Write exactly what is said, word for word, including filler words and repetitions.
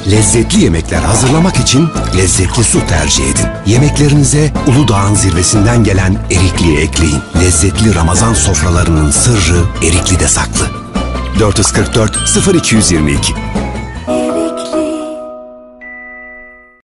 Lezzetli yemekler hazırlamak için lezzetli su tercih edin. Yemeklerinize Uludağ'ın zirvesinden gelen Erikli'yi ekleyin. Lezzetli Ramazan sofralarının sırrı Erikli'de saklı. dört yüz kırk dört sıfır iki yüz yirmi iki